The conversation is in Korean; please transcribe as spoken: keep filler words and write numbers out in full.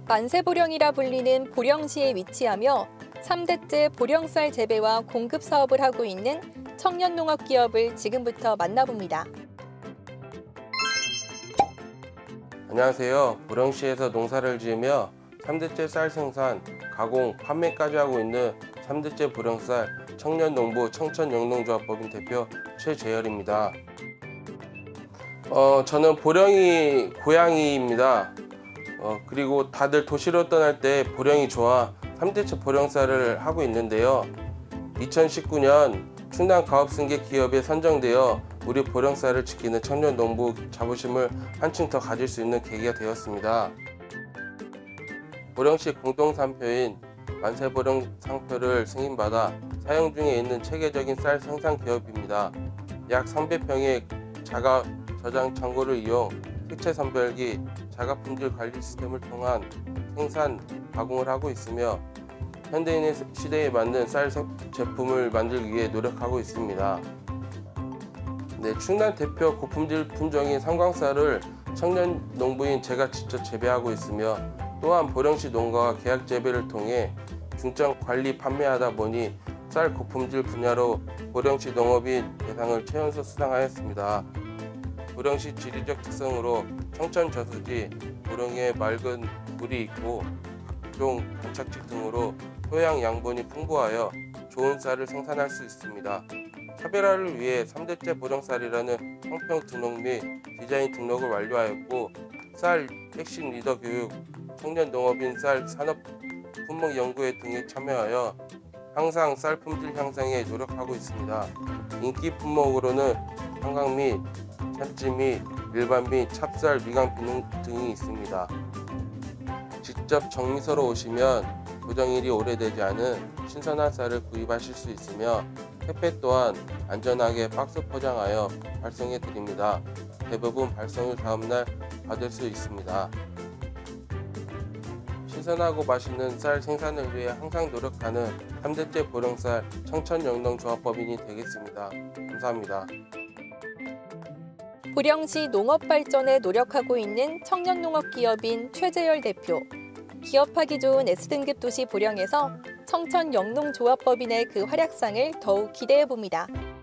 만세보령이라 불리는 보령시에 위치하며 삼 대째 보령쌀 재배와 공급 사업을 하고 있는 청년농업기업을 지금부터 만나봅니다. 안녕하세요. 보령시에서 농사를 지으며 삼 대째 쌀 생산, 가공, 판매까지 하고 있는 삼 대째 보령쌀 청년농부 청천영농조합법인 대표 최재열입니다. 어, 저는 보령이 고향이입니다. 어, 그리고 다들 도시로 떠날 때 보령이 좋아 삼 대째 보령쌀을 하고 있는데요. 이천십구 년 충남 가업승계 기업에 선정되어 우리 보령쌀을 지키는 청년농부 자부심을 한층 더 가질 수 있는 계기가 되었습니다. 보령시 공동상표인 만세보령 상표를 승인받아 사용 중에 있는 체계적인 쌀 생산 기업입니다. 약 삼백 평의 자가 저장 창고를 이용 색채 선별기, 자가 품질 관리 시스템을 통한 생산, 가공을 하고 있으며 현대인의 시대에 맞는 쌀 제품을 만들기 위해 노력하고 있습니다. 네, 충남 대표 고품질 품종인 삼광쌀을 청년 농부인 제가 직접 재배하고 있으며 또한 보령시 농가와 계약 재배를 통해 중점 관리 판매하다 보니 쌀 고품질 분야로 보령시 농업인 대상을 최연소 수상하였습니다. 보령시 지리적 특성으로 청천 저수지, 보령에 맑은 물이 있고 각종 관착지 등으로 토양 양분이 풍부하여 좋은 쌀을 생산할 수 있습니다. 차별화를 위해 삼 대째 보령쌀이라는 형평 등록 및 디자인 등록을 완료하였고 쌀 핵심 리더 교육, 청년 농업인 쌀 산업 품목 연구회 등에 참여하여 항상 쌀 품질 향상에 노력하고 있습니다. 인기 품목으로는 한강미, 찬찌미, 일반미, 찹쌀, 미강비 등이 있습니다. 직접 정미소로 오시면 보정일이 오래되지 않은 신선한 쌀을 구입하실 수 있으며 택배 또한 안전하게 박스 포장하여 발송해 드립니다. 대부분 발송일 다음날 받을 수 있습니다. 신선하고 맛있는 쌀 생산을 위해 항상 노력하는 삼 대째 보령쌀 청천영농조합법인이 되겠습니다. 감사합니다. 보령시 농업 발전에 노력하고 있는 청년농업기업인 최재열 대표. 기업하기 좋은 S등급 도시 보령에서 청천영농조합법인의 그 활약상을 더욱 기대해 봅니다.